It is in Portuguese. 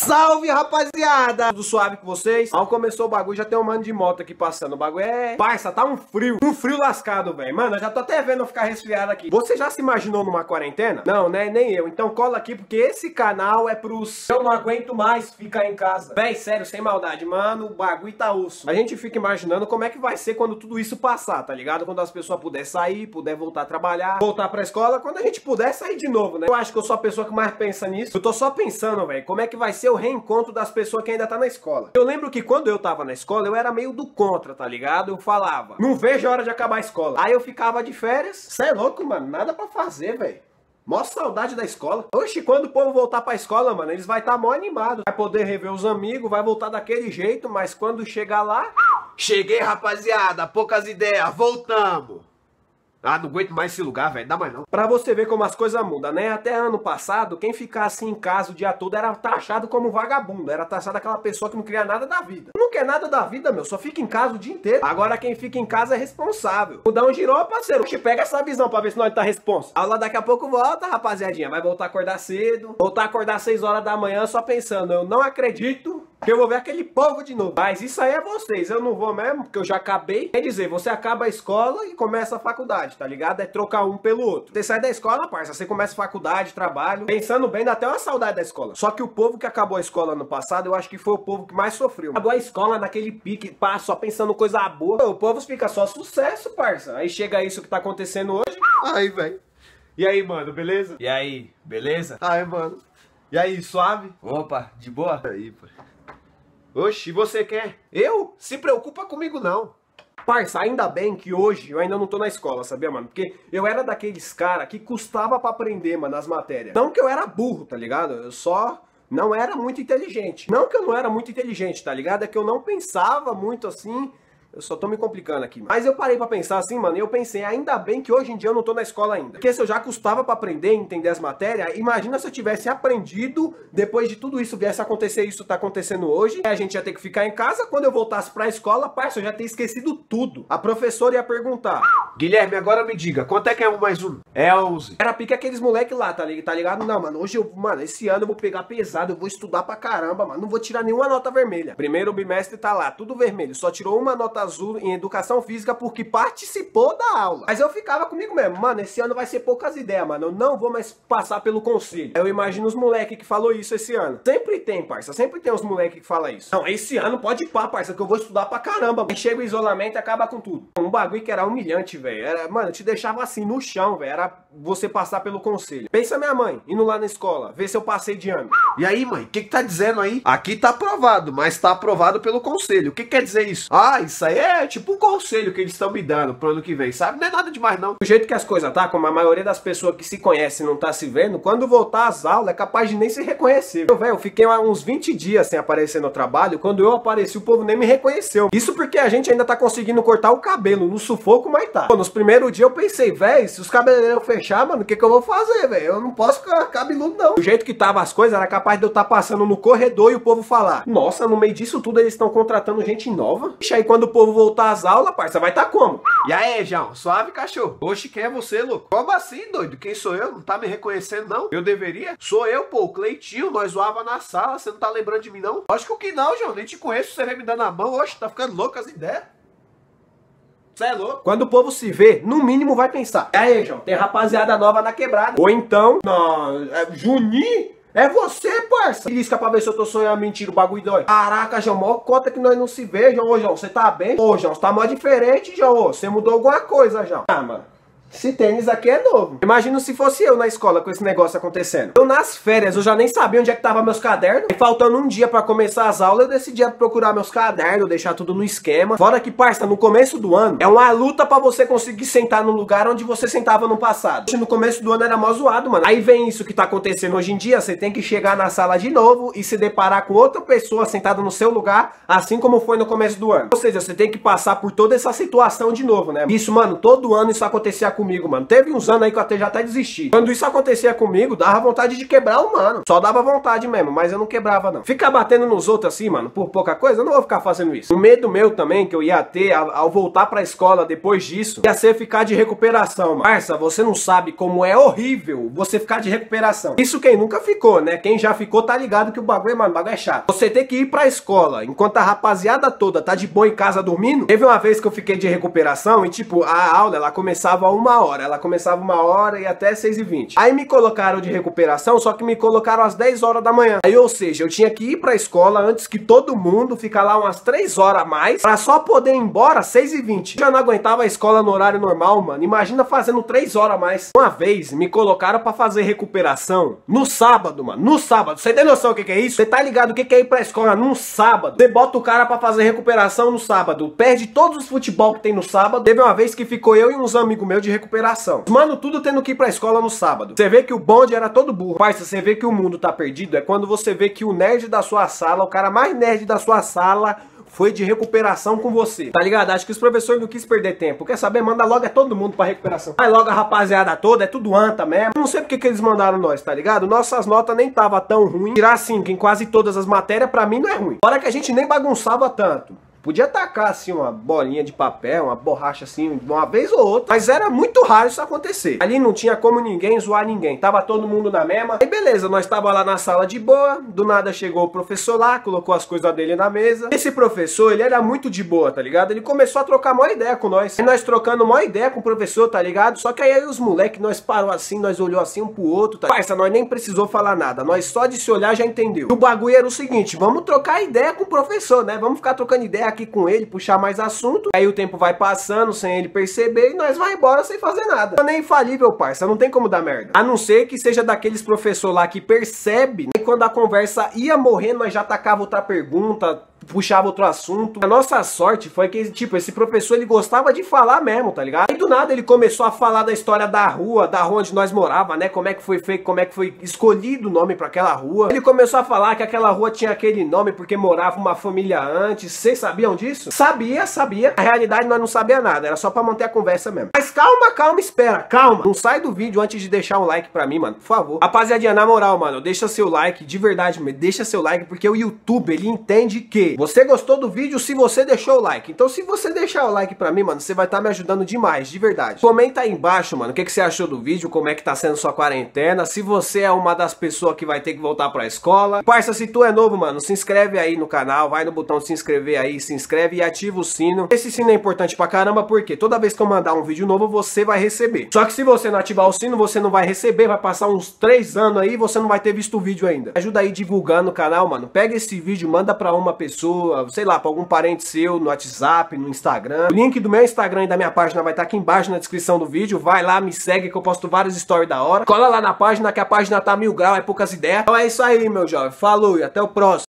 Salve, rapaziada! Tudo suave com vocês? Mal começou o bagulho, já tem um mano de moto aqui passando. O bagulho é... Parça, tá um frio lascado, velho. Mano, eu já tô até vendo eu ficar resfriado aqui. Você já se imaginou numa quarentena? Não, né? Nem eu. Então cola aqui, porque esse canal é pros... Eu não aguento mais ficar em casa. Véi, sério, sem maldade, mano, o bagulho tá osso. A gente fica imaginando como é que vai ser quando tudo isso passar, tá ligado? Quando as pessoas puderem sair, puder voltar a trabalhar, voltar pra escola, quando a gente puder sair de novo, né? Eu acho que eu sou a pessoa que mais pensa nisso. Eu tô só pensando, velho, como é que vai ser o reencontro das pessoas que ainda tá na escola. Eu lembro que quando eu tava na escola, eu era meio do contra, tá ligado? Eu falava, não vejo a hora de acabar a escola. Aí eu ficava de férias. Cê é louco, mano, nada pra fazer, velho. Mó saudade da escola. Oxe, quando o povo voltar pra escola, mano, eles vai estar mó animados. Vai poder rever os amigos, vai voltar daquele jeito, mas quando chegar lá... Cheguei, rapaziada, poucas ideias, voltamos. Ah, não aguento mais esse lugar, velho, dá mais não. Pra você ver como as coisas mudam, né? Até ano passado, quem ficasse em casa o dia todo era taxado como vagabundo. Era taxado aquela pessoa que não queria nada da vida. Não quer nada da vida, meu, só fica em casa o dia inteiro. Agora quem fica em casa é responsável. Mudar um girou, parceiro. Oxe, pega essa visão pra ver se nós tá responsa. A aula daqui a pouco volta, rapaziadinha. Vai voltar a acordar cedo. Voltar a acordar 6 horas da manhã só pensando, eu não acredito que eu vou ver aquele povo de novo. Mas isso aí é vocês, eu não vou mesmo, porque eu já acabei. Quer dizer, você acaba a escola e começa a faculdade, tá ligado? É trocar um pelo outro. Você sai da escola, parça, você começa a faculdade, trabalho. Pensando bem, dá até uma saudade da escola. Só que o povo que acabou a escola no passado, eu acho que foi o povo que mais sofreu. Acabou a escola naquele pique, pá, só pensando coisa boa. O povo fica só sucesso, parça. Aí chega isso que tá acontecendo hoje. Aí, velho. E aí, mano, beleza? E aí, beleza? Aí, mano. E aí, suave? Opa, de boa? Aí, pô. Oxi, você quer? Eu? Se preocupa comigo não. Parça, ainda bem que hoje eu ainda não tô na escola, sabia, mano? Porque eu era daqueles cara que custava pra aprender, mano, as matérias. Não que eu era burro, tá ligado? Eu só não era muito inteligente. Não que eu não era muito inteligente, tá ligado? É que eu não pensava muito assim... Eu só tô me complicando aqui. Mas eu parei pra pensar assim, mano, e eu pensei, ainda bem que hoje em dia eu não tô na escola ainda. Porque se eu já custava pra aprender e entender as matérias, imagina se eu tivesse aprendido, depois de tudo isso viesse a acontecer, isso tá acontecendo hoje, a gente ia ter que ficar em casa, quando eu voltasse pra escola, parça, eu já tinha esquecido tudo. A professora ia perguntar, Guilherme, agora me diga, quanto é que é 1 mais 1? É 11. Era pique aqueles moleque lá, tá ligado? Não, mano, hoje mano, esse ano eu vou pegar pesado, eu vou estudar pra caramba, mano, não vou tirar nenhuma nota vermelha. Primeiro bimestre tá lá, tudo vermelho, só tirou uma nota azul em educação física porque participou da aula. Mas eu ficava comigo mesmo, mano, esse ano vai ser poucas ideias, mano, eu não vou mais passar pelo conselho. Eu imagino os moleques que falou isso esse ano. Sempre tem, parça, sempre tem os moleques que falam isso. Não, esse ano pode ir pá, parça, que eu vou estudar pra caramba. Aí chega o isolamento e acaba com tudo. Um bagulho que era humilhante, velho, era, mano, te deixava assim no chão, velho, era você passar pelo conselho. Pensa minha mãe, indo lá na escola, ver se eu passei de ano. E aí, mãe, o que tá dizendo aí? Aqui tá aprovado, mas tá aprovado pelo conselho. O que quer dizer isso? Ah, isso aí é tipo um conselho que eles estão me dando pro ano que vem, sabe? Não é nada demais, não. Do jeito que as coisas tá, como a maioria das pessoas que se conhecem não tá se vendo, quando voltar às aulas é capaz de nem se reconhecer. Eu fiquei uns 20 dias sem aparecer no trabalho, quando eu apareci o povo nem me reconheceu. Isso porque a gente ainda tá conseguindo cortar o cabelo, no sufoco, mas tá. Pô, nos primeiros dias eu pensei, velho, se os cabeleireiros fechar, mano, o que eu vou fazer, velho? Eu não posso ficar cabeludo, não. Do jeito que tava as coisas, era capaz de eu estar passando no corredor e o povo falar, nossa, no meio disso tudo eles estão contratando gente nova. Ixi, aí quando o povo voltar às aulas, parça, vai tá como? E aí, João, suave, cachorro? Oxe, quem é você, louco? Como assim, doido? Quem sou eu? Não tá me reconhecendo, não? Eu deveria? Sou eu, pô, o Cleitinho, nós zoava na sala, você não tá lembrando de mim, não? Lógico que não, João, nem te conheço, você vem me dando a mão, oxe, tá ficando louco as ideias. Você é louco? Quando o povo se vê, no mínimo vai pensar, e aí, João, tem rapaziada nova na quebrada. Ou então, não, Juninho? É você, parça. Isca pra ver se eu tô sonhando mentira, o bagulho dói. Caraca, João, mó conta que nós não se vê, João. Ô, João, você tá bem? Ô, João, você tá mó diferente, João. Ô, você mudou alguma coisa, João. Ah, mano. Esse tênis aqui é novo. Imagina se fosse eu na escola com esse negócio acontecendo. Eu nas férias, eu já nem sabia onde é que tava meus cadernos. E faltando um dia pra começar as aulas, eu decidi procurar meus cadernos, deixar tudo no esquema. Fora que, parça, no começo do ano, é uma luta pra você conseguir sentar no lugar onde você sentava no passado. No começo do ano era mó zoado, mano. Aí vem isso que tá acontecendo hoje em dia, você tem que chegar na sala de novo e se deparar com outra pessoa sentada no seu lugar, assim como foi no começo do ano. Ou seja, você tem que passar por toda essa situação de novo, né? Isso, mano, todo ano isso acontecia comigo. comigo, mano. Teve uns anos aí que eu já até desisti. Quando isso acontecia comigo, dava vontade de quebrar o mano. Só dava vontade mesmo, mas eu não quebrava, não. Ficar batendo nos outros assim, mano, por pouca coisa, eu não vou ficar fazendo isso. O medo meu também, que eu ia ter ao voltar pra escola depois disso, ia ser ficar de recuperação, mano. Parça, você não sabe como é horrível você ficar de recuperação. Isso quem nunca ficou, né? Quem já ficou tá ligado que o bagulho, mano, o bagulho é chato. Você tem que ir pra escola, enquanto a rapaziada toda tá de boa em casa dormindo. Teve uma vez que eu fiquei de recuperação e, tipo, a aula, ela começava 1h. Ela começava 1h e até 6h20. Aí me colocaram de recuperação, só que me colocaram às 10 horas da manhã. Aí, ou seja, eu tinha que ir pra escola antes que todo mundo, ficar lá umas 3 horas a mais, pra só poder ir embora às 6h20. Já não aguentava a escola no horário normal, mano. Imagina fazendo 3 horas a mais. Uma vez, me colocaram pra fazer recuperação no sábado, mano. No sábado. Você tem noção do que é isso? Você tá ligado o que é ir pra escola num sábado? Você bota o cara pra fazer recuperação no sábado. Perde todos os futebol que tem no sábado. Teve uma vez que ficou eu e uns amigos meus de recuperação. Mano, tudo tendo que ir pra escola no sábado. Você vê que o bonde era todo burro. Parça, você vê que o mundo tá perdido. É quando você vê que o nerd da sua sala, o cara mais nerd da sua sala, foi de recuperação com você. Tá ligado? Acho que os professores não quis perder tempo. Quer saber? Manda logo todo mundo pra recuperação. Vai logo a rapaziada toda, é tudo anta mesmo. Não sei porque que eles mandaram nós, tá ligado? Nossas notas nem tava tão ruim. Tirar 5 em quase todas as matérias, pra mim não é ruim. Fora que a gente nem bagunçava tanto. Podia tacar assim uma bolinha de papel, uma borracha assim, uma vez ou outra. Mas era muito raro isso acontecer. Ali não tinha como ninguém zoar ninguém. Tava todo mundo na mesma. Aí beleza, nós tava lá na sala de boa. Do nada chegou o professor lá, colocou as coisas dele na mesa. Esse professor, ele era muito de boa, tá ligado? Ele começou a trocar uma ideia com nós. Aí nós trocando uma ideia com o professor, tá ligado? Só que aí os moleques, nós parou assim, nós olhou assim um pro outro, tá? Parça, nós nem precisou falar nada. Nós só de se olhar já entendeu. E o bagulho era o seguinte, vamos trocar ideia com o professor, né? Vamos ficar trocando ideia aqui com ele, puxar mais assunto. Aí o tempo vai passando sem ele perceber e nós vai embora sem fazer nada. Não é infalível, parça. Não tem como dar merda. A não ser que seja daqueles professor lá que percebe, né? E quando a conversa ia morrer, nós já tacava outra pergunta, puxava outro assunto. A nossa sorte foi que, tipo, esse professor, ele gostava de falar mesmo, tá ligado? Aí do nada ele começou a falar da história da rua onde nós morava, né? Como é que foi feito, como é que foi escolhido o nome pra aquela rua. Ele começou a falar que aquela rua tinha aquele nome porque morava uma família antes. Vocês sabiam disso? Sabia. Na realidade nós não sabia nada, era só pra manter a conversa mesmo. Mas calma, espera, calma. Não sai do vídeo antes de deixar um like pra mim, mano, por favor. Rapaziadinha, na moral, mano, deixa seu like, de verdade, deixa seu like, porque o YouTube, ele entende que você gostou do vídeo se você deixou o like. Então se você deixar o like pra mim, mano, você vai estar me ajudando demais, de verdade. Comenta aí embaixo, mano, o que você achou do vídeo, como é que tá sendo sua quarentena, se você é uma das pessoas que vai ter que voltar pra escola. Parça, se tu é novo, mano, se inscreve aí no canal, vai no botão de se inscrever aí, se inscreve e ativa o sino. Esse sino é importante pra caramba, porque toda vez que eu mandar um vídeo novo, você vai receber. Só que se você não ativar o sino, você não vai receber, vai passar uns 3 anos aí e você não vai ter visto o vídeo ainda. Ajuda aí divulgando o canal, mano. Pega esse vídeo, manda pra uma pessoa, sei lá, pra algum parente seu, no WhatsApp, no Instagram. O link do meu Instagram e da minha página vai estar aqui embaixo na descrição do vídeo. Vai lá, me segue que eu posto vários stories da hora. Cola lá na página, que a página tá 1000 graus, é poucas ideias. Então é isso aí, meu jovem. Falou e até o próximo.